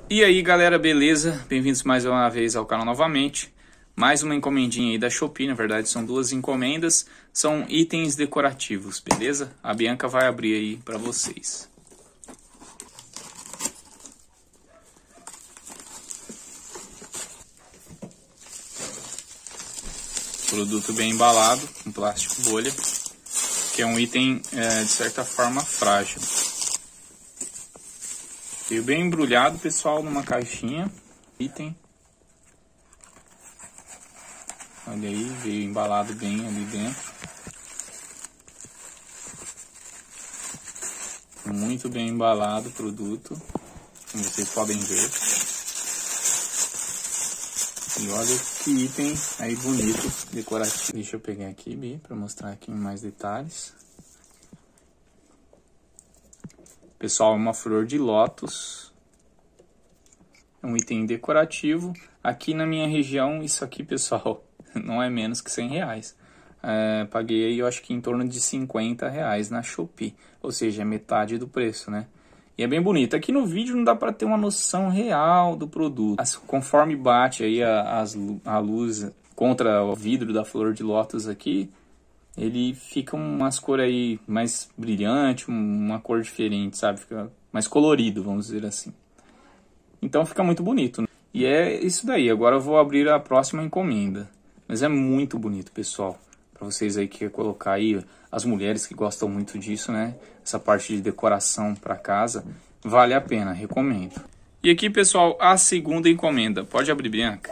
E aí galera, beleza? Bem-vindos mais uma vez ao canal novamente. Mais uma encomendinha aí da Shopee, na verdade são duas encomendas. São itens decorativos, beleza? A Bianca vai abrir aí pra vocês. Produto bem embalado, com plástico bolha, que é um item de certa forma frágil. Veio bem embrulhado, pessoal, numa caixinha. Item. Olha aí, veio embalado bem ali dentro. Muito bem embalado o produto, como vocês podem ver. E olha que item aí bonito, decorativo. Deixa eu pegar aqui, Bi, para mostrar aqui em mais detalhes. Pessoal, uma flor de lótus. É um item decorativo. Aqui na minha região, isso aqui, pessoal, não é menos que R$100. Paguei aí, eu acho que em torno de R$50 na Shopee. Ou seja, é metade do preço, né? E é bem bonito. Aqui no vídeo não dá para ter uma noção real do produto. Conforme bate aí a luz contra o vidro da flor de lótus aqui, ele fica umas cores aí mais brilhante, uma cor diferente, sabe? Fica mais colorido, vamos dizer assim. Então fica muito bonito, né? E é isso daí. Agora eu vou abrir a próxima encomenda. Mas é muito bonito, pessoal. Para vocês aí que querem colocar aí, as mulheres que gostam muito disso, né? Essa parte de decoração para casa, vale a pena, recomendo. E aqui, pessoal, a segunda encomenda. Pode abrir, Bianca.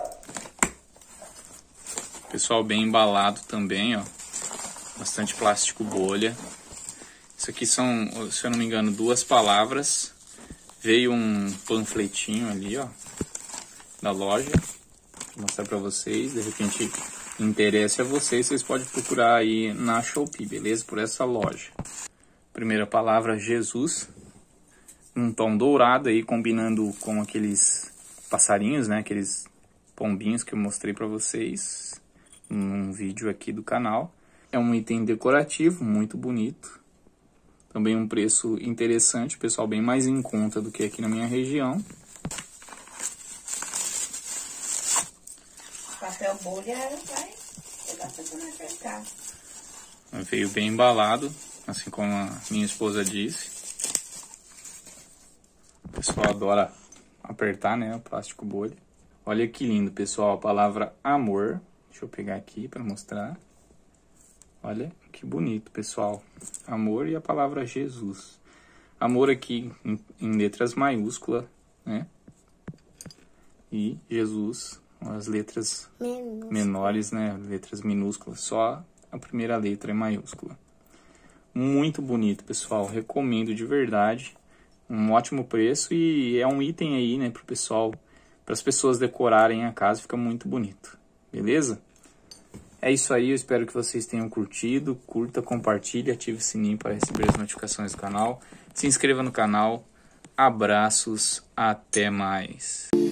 Pessoal, bem embalado também, ó. Bastante plástico bolha. Isso aqui são, se eu não me engano, 2 palavras. Veio um panfletinho ali, ó, da loja. Vou mostrar para vocês, de repente interesse a vocês, vocês podem procurar aí na Shopee, beleza? Por essa loja. Primeira palavra, Jesus. Um tom dourado aí, combinando com aqueles passarinhos, né? Aqueles pombinhos que eu mostrei para vocês num vídeo aqui do canal. É um item decorativo, muito bonito. Também um preço interessante, pessoal, bem mais em conta do que aqui na minha região. Papel bolha vai pegar pra mercar. Veio bem embalado, assim como a minha esposa disse. O pessoal adora apertar, né, o plástico bolha. Olha que lindo, pessoal, a palavra amor. Deixa eu pegar aqui para mostrar. Olha que bonito, pessoal. Amor e a palavra Jesus. Amor aqui em letras maiúsculas, né? E Jesus, as letras menores, né? Letras minúsculas. Só a primeira letra é maiúscula. Muito bonito, pessoal. Recomendo de verdade. Um ótimo preço e é um item aí, né? Pro pessoal, para as pessoas decorarem a casa. Fica muito bonito. Beleza? É isso aí, eu espero que vocês tenham curtido. Curta, compartilhe, ative o sininho para receber as notificações do canal. Se inscreva no canal. Abraços, até mais.